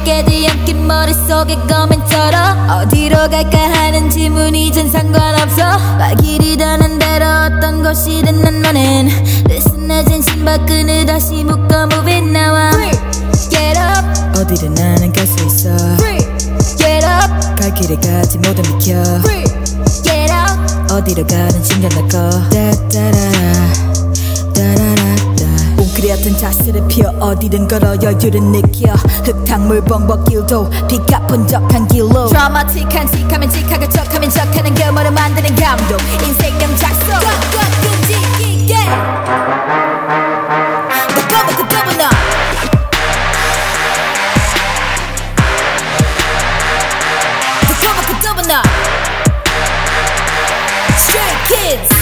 깨지 않긴 머릿속에 거맨처럼 어디로 갈까 하는 질문이 전 상관없어 발길이 닿는 대로 어떤 곳이든 난 너는 느슨해진 신발끈을 다시 묶어 moving 나와 Get up 어디든 나는 갈 수 있어 Get up 갈 길을 가지 모두 비켜 Get out 어디로 가든 신경 닦어 따따라라 따라라따 웅크리 같은 자세를 피어 어디든 걸어 여유를 느껴 흙탕물 벙벅길도 피가 번쩍한 길로 드라마틱한 틱하면 틱하게 척하면 척하는 결말을 만드는 감동 인생명 작성 꽉꽉 끈질기게 너꺼먹고 떠보나 너꺼먹고 떠보나 Stray Kids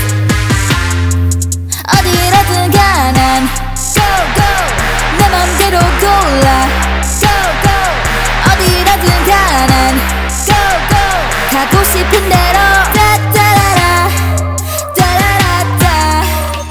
어디로든 가 난 Go go 내 맘대로 골라 Go go 어디로든 가 난 Go go 가고 싶은 대로 따따라라 따라라따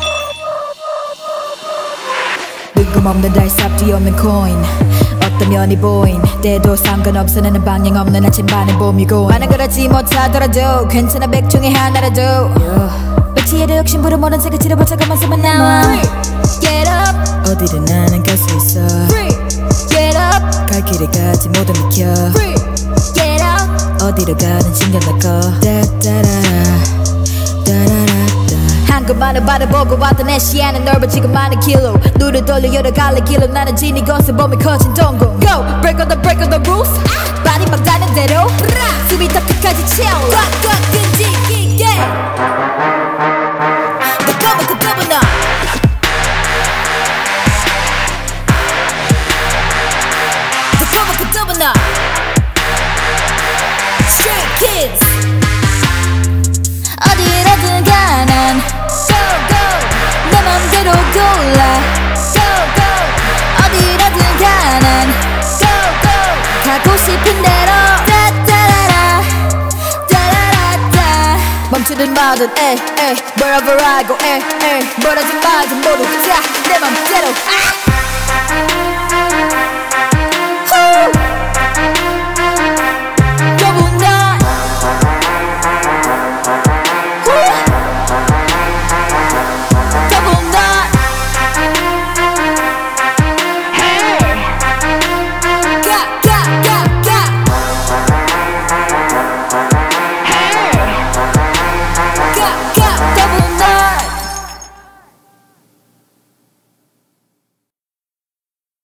뜬금없는 달삽 뒤없는 코인 어떤 면이 보인 때도 상관없어 나는 방향 없는 아침반은 봄이고 많은 그러지 못하더라도 괜찮아 백종의 하나라도 백치에도 욕심부려 모른 색을 칠해볼 잠깐만 나와 Get up 어디든 나는 갈 수 있어 Get up 갈 길을 가지 모두 비켜 Get out 어디로 가든 신경 닦어 따따라라 따라라따 한국만을 바라보고 왔던 내 시야는 넓어지고 많은 길로 눈을 돌려 여러 갈래 길로 나는 진이 것을 보며 커진 동공 Go break all the rules 발이 막 닿는 대로 숨이 더 끝까지 채워 꽉꽉 끈질기게 너꺼먹고 떠보나 너꺼먹고 떠보나 Stray Kids 어디로든 가 난 Go go 내 맘대로 골라 Go go 어디로든 가 난 Go go 가고 싶은 대로 따따라라 따라라따 멈추든 마든 에이 wherever I go 에이 뭐라든 말든 모두 다 내 맘대로 Woo!